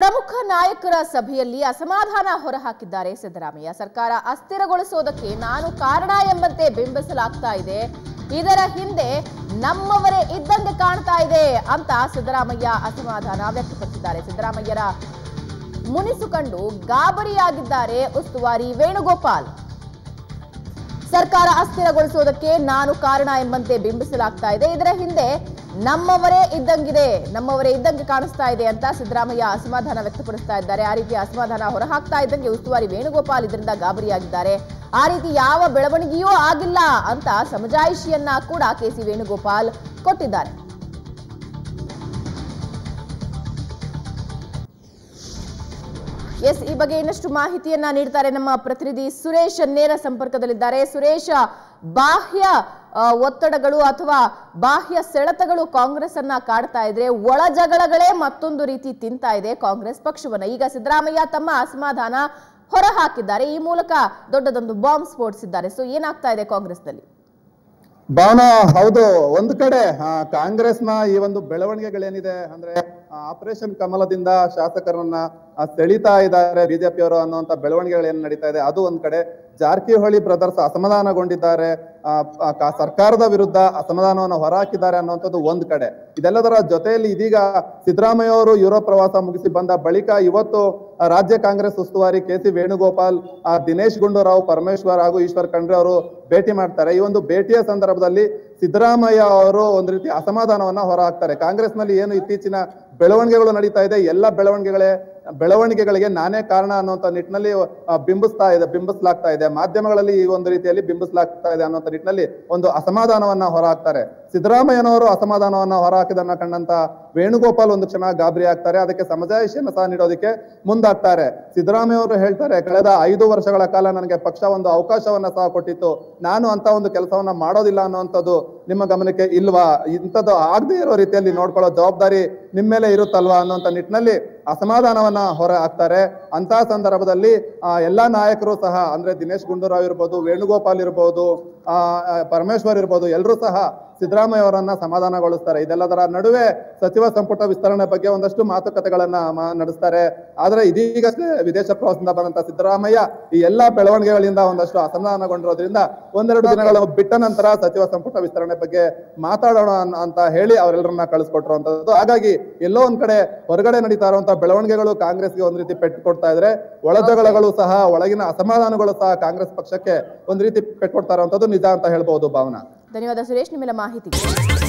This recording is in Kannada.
ಪ್ರಮುಖ ನಾಯಕರ ಸಭೆಯಲ್ಲಿ ಅಸಮಾಧಾನ ಹೊರಹಾಕಿದ್ದಾರೆ ಸಿದ್ದರಾಮಯ್ಯ. ಸರ್ಕಾರ ಅಸ್ಥಿರಗೊಳಿಸೋದಕ್ಕೆ ನಾನು ಕಾರಣ ಎಂಬಂತೆ ಬಿಂಬಿಸಲಾಗ್ತಾ ಇದೆ. ಇದರ ಹಿಂದೆ ನಮ್ಮವರೇ ಇದ್ದಂಗೆ ಕಾಣ್ತಾ ಇದೆ ಅಂತ ಸಿದ್ದರಾಮಯ್ಯ ಅಸಮಾಧಾನ ವ್ಯಕ್ತಪಡಿಸಿದ್ದಾರೆ. ಸಿದ್ದರಾಮಯ್ಯರ ಮುನಿಸು ಕಂಡು ಗಾಬರಿಯಾಗಿದ್ದಾರೆ ಉಸ್ತುವಾರಿ ವೇಣುಗೋಪಾಲ್. ಸರ್ಕಾರ ಅಸ್ಥಿರಗೊಳಿಸೋದಕ್ಕೆ ನಾನು ಕಾರಣ ಎಂಬಂತೆ ಬಿಂಬಿಸಲಾಗ್ತಾ ಇದೆ. ಇದರ ಹಿಂದೆ ನಮ್ಮವರೇ ಇದ್ದಂಗೆ ಕಾಣಿಸ್ತಾ ಇದೆ ಅಂತ ಸಿದ್ದರಾಮಯ್ಯ ಅಸಮಾಧಾನ ವ್ಯಕ್ತಪಡಿಸ್ತಾ ಇದ್ದಾರೆ. ಆ ರೀತಿ ಅಸಮಾಧಾನ ಹೊರಹಾಕ್ತಾ ಇದ್ದಂಗೆ ಉಸ್ತುವಾರಿ ವೇಣುಗೋಪಾಲ್ ಇದರಿಂದ ಗಾಬರಿಯಾಗಿದ್ದಾರೆ. ಆ ರೀತಿ ಯಾವ ಬೆಳವಣಿಗೆಯೂ ಆಗಿಲ್ಲ ಅಂತ ಸಮಜಾಯಿಷಿಯನ್ನ ಕೂಡ ಕೆಸಿ ವೇಣುಗೋಪಾಲ್ ಕೊಟ್ಟಿದ್ದಾರೆ. ಈ ಬಗ್ಗೆ ಇನ್ನಷ್ಟು ಮಾಹಿತಿಯನ್ನ ನೀಡ್ತಾರೆ ನಮ್ಮ ಪ್ರತಿನಿಧಿ ಸುರೇಶ್, ನೇರ ಸಂಪರ್ಕದಲ್ಲಿದ್ದಾರೆ. ಸುರೇಶ್, ಬಾಹ್ಯ ಒತ್ತಡಗಳು ಅಥವಾ ಬಾಹ್ಯ ಸೆಳೆತಗಳು ಕಾಂಗ್ರೆಸ್ ಅನ್ನ ಕಾಡ್ತಾ ಇದ್ರೆ ಒಳ ಜಗಳಗಳೇ ಮತ್ತೊಂದು ರೀತಿ ತಿಂತಾ ಇದೆ ಕಾಂಗ್ರೆಸ್ ಪಕ್ಷವನ್ನ. ಈಗ ಸಿದ್ದರಾಮಯ್ಯ ತಮ್ಮ ಅಸಮಾಧಾನ ಹೊರ ಹಾಕಿದ್ದಾರೆ. ಈ ಮೂಲಕ ದೊಡ್ಡದೊಂದು ಬಾಂಬ್ ಸ್ಫೋಟಿಸಿದ್ದಾರೆ. ಸೊ ಏನಾಗ್ತಾ ಇದೆ ಕಾಂಗ್ರೆಸ್ನಲ್ಲಿ? ಭಾವನಾ, ಹೌದು, ಒಂದು ಕಡೆ ಕಾಂಗ್ರೆಸ್ನ ಈ ಒಂದು ಬೆಳವಣಿಗೆಗಳೇನಿದೆ ಅಂದ್ರೆ ಆಪರೇಷನ್ ಕಮಲದಿಂದ ಶಾಸಕರನ್ನ ಸೆಳೀತಾ ಇದ್ದಾರೆ ಬಿಜೆಪಿಯವರು ಅನ್ನುವಂತ ಬೆಳವಣಿಗೆಗಳೇನು ನಡೀತಾ ಇದೆ, ಅದು ಒಂದ್ ಕಡೆ. ಜಾರಕಿಹೊಳಿ ಬ್ರದರ್ಸ್ ಅಸಮಾಧಾನಗೊಂಡಿದ್ದಾರೆ, ಸರ್ಕಾರದ ವಿರುದ್ಧ ಅಸಮಾಧಾನವನ್ನು ಹೊರಹಾಕಿದ್ದಾರೆ ಅನ್ನುವಂಥದ್ದು ಒಂದ್ ಕಡೆ. ಇದೆಲ್ಲದರ ಜೊತೆಯಲ್ಲಿ ಇದೀಗ ಸಿದ್ದರಾಮಯ್ಯ ಅವರು ಯುರೋಪ್ ಪ್ರವಾಸ ಮುಗಿಸಿ ಬಂದ ಬಳಿಕ ಇವತ್ತು ರಾಜ್ಯ ಕಾಂಗ್ರೆಸ್ ಉಸ್ತುವಾರಿ ಕೆಸಿ ವೇಣುಗೋಪಾಲ್, ದಿನೇಶ್ ಗುಂಡೂರಾವ್, ಪರಮೇಶ್ವರ್ ಹಾಗೂ ಈಶ್ವರ್ ಖಂಡ್ರೆ ಅವರು ಭೇಟಿ ಮಾಡ್ತಾರೆ. ಈ ಒಂದು ಭೇಟಿಯ ಸಂದರ್ಭದಲ್ಲಿ ಸಿದ್ದರಾಮಯ್ಯ ಅವರು ಒಂದ್ ರೀತಿ ಅಸಮಾಧಾನವನ್ನ ಹೊರಹಾಕ್ತಾರೆ. ಕಾಂಗ್ರೆಸ್ನಲ್ಲಿ ಏನು ಇತ್ತೀಚಿನ ಬೆಳವಣಿಗೆಗಳು ನಡೀತಾ ಇದೆ, ಎಲ್ಲ ಬೆಳವಣಿಗೆಗಳಿಗೆ ನಾನೇ ಕಾರಣ ಅನ್ನುವಂತ ನಿಟ್ಟಿನಲ್ಲಿ ಬಿಂಬಿಸಲಾಗ್ತಾ ಇದೆ. ಮಾಧ್ಯಮಗಳಲ್ಲಿ ಈ ಒಂದು ರೀತಿಯಲ್ಲಿ ಬಿಂಬಿಸಲಾಗ್ತಾ ಇದೆ ಅನ್ನುವಂತ ನಿಟ್ಟಿನಲ್ಲಿ ಒಂದು ಅಸಮಾಧಾನವನ್ನ ಹೊರಹಾಕ್ತಾರೆ. ಸಿದ್ದರಾಮಯ್ಯನವರು ಅಸಮಾಧಾನವನ್ನ ಹೊರಹಾಕಿದನ್ನ ಕಂಡಂತ ವೇಣುಗೋಪಾಲ್ ಒಂದು ಕ್ಷಣ ಗಾಬರಿ ಆಗ್ತಾರೆ. ಅದಕ್ಕೆ ಸಮಜಾಯಿಷಿಯನ್ನು ಸಹ ನೀಡೋದಕ್ಕೆ ಮುಂದಾಗ್ತಾರೆ. ಸಿದ್ದರಾಮಯ್ಯ ಅವರು ಹೇಳ್ತಾರೆ, ಕಳೆದ 5 ವರ್ಷಗಳ ಕಾಲ ನನಗೆ ಪಕ್ಷ ಒಂದು ಅವಕಾಶವನ್ನ ಸಹ ಕೊಟ್ಟಿತ್ತು, ನಾನು ಅಂತ ಒಂದು ಕೆಲಸವನ್ನ ಮಾಡೋದಿಲ್ಲ ಅನ್ನುವಂಥದ್ದು ನಿಮ್ಮ ಗಮನಕ್ಕೆ ಇಲ್ವಾ? ಇಂಥದ್ದು ಆಗದೆ ಇರೋ ರೀತಿಯಲ್ಲಿ ನೋಡ್ಕೊಳ್ಳೋ ಜವಾಬ್ದಾರಿ ನಿಮ್ಮ ಮೇಲೆ ಇರುತ್ತಲ್ವಾ ಅನ್ನುವಂತ ನಿಟ್ಟಿನಲ್ಲಿ ಅಸಮಾಧಾನವನ್ನ ಹೊರ ಹಾಕ್ತಾರೆ. ಅಂತ ಸಂದರ್ಭದಲ್ಲಿ ಎಲ್ಲಾ ನಾಯಕರು ಸಹ ಅಂದ್ರೆ ದಿನೇಶ್ ಗುಂಡೂರಾವ್ ಇರ್ಬೋದು, ವೇಣುಗೋಪಾಲ್ ಇರ್ಬೋದು, ಪರಮೇಶ್ವರ್ ಇರ್ಬೋದು, ಎಲ್ಲರೂ ಸಹ ಸಿದ್ದರಾಮಯ್ಯ ಅವರನ್ನ ಸಮಾಧಾನಗೊಳಿಸ್ತಾರೆ. ಇದೆಲ್ಲದರ ನಡುವೆ ಸಚಿವ ಸಂಪುಟ ವಿಸ್ತರಣೆ ಬಗ್ಗೆ ಒಂದಷ್ಟು ಮಾತುಕತೆಗಳನ್ನ ನಡೆಸ್ತಾರೆ. ಆದ್ರೆ ಇದೀಗಷ್ಟೇ ವಿದೇಶ ಪ್ರವಾಸದಿಂದ ಬಂದಂತ ಸಿದ್ದರಾಮಯ್ಯ ಈ ಎಲ್ಲಾ ಬೆಳವಣಿಗೆಗಳಿಂದ ಒಂದಷ್ಟು ಅಸಮಾಧಾನಗೊಂಡಿರೋದ್ರಿಂದ ಒಂದೆರಡು ದಿನಗಳ ಬಿಟ್ಟ ನಂತರ ಸಚಿವ ಸಂಪುಟ ವಿಸ್ತರಣೆ ಬಗ್ಗೆ ಮಾತಾಡೋಣ ಅಂತ ಹೇಳಿ ಅವರೆಲ್ಲರನ್ನ ಕಳಿಸ್ಕೊಟ್ಟಿರುವಂತದ್ದು. ಹಾಗಾಗಿ ಎಲ್ಲೋ ಒಂದ್ ಕಡೆ ಹೊರಗಡೆ ನಡೀತಾ ಇರುವಂತಹ ಬೆಳವಣಿಗೆಗಳು ಕಾಂಗ್ರೆಸ್ಗೆ ಒಂದ್ ರೀತಿ ಪೆಟ್ಟು ಕೊಡ್ತಾ ಇದ್ರೆ, ಒಳಜಗಳಗಳು ಸಹ, ಒಳಗಿನ ಅಸಮಾಧಾನಗಳು ಸಹ ಕಾಂಗ್ರೆಸ್ ಪಕ್ಷಕ್ಕೆ ಒಂದ್ ರೀತಿ ಪೆಟ್ಟು ಕೊಡ್ತಾ ಇರುವಂತದ್ದು ನಿಜ ಅಂತ ಹೇಳ್ಬಹುದು. ಭಾವನಾ, ಧನ್ಯವಾದ ಸುರೇಶ್ ನಿಮ್ಮೆಲ್ಲ ಮಾಹಿತಿ.